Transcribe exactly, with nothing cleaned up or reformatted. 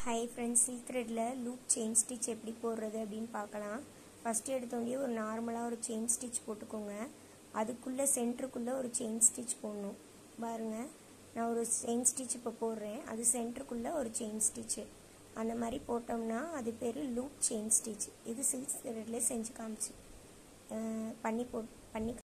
Hi friends, silk thread la loop chain stitch எப்படி போடுறது அப்படினு பார்க்கலாம். ஃபர்ஸ்ட் எடுத்தோனே ஒரு நார்மலா ஒரு chain stitch போட்டுக்கோங்க. அதுக்குள்ள சென்டருக்குள்ள ஒரு chain stitch போடணும். பாருங்க, நான் ஒரு chain stitch இப்ப போடுறேன். அது சென்டருக்குள்ள ஒரு chain stitch. அந்த மாதிரி போட்டோம்னா அது பேரு loop chain stitch. இது silk thread ல செஞ்சு காமிச்சு பண்ணி போ பண்ணி